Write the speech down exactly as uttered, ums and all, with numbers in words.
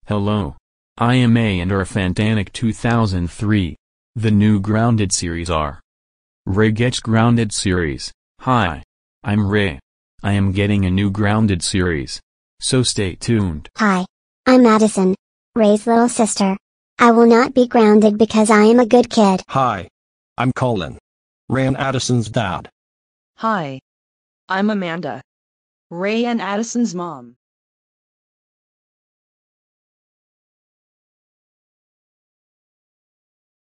Hello. I am A and R Fantanic two thousand three. The new Grounded series are. Ray gets Grounded series. Hi. I'm Ray. I am getting a new Grounded series. So stay tuned. Hi. I'm Addison, Ray's little sister. I will not be grounded because I am a good kid. Hi. I'm Colin, Ray and Addison's dad. Hi. I'm Amanda, Ray and Addison's mom.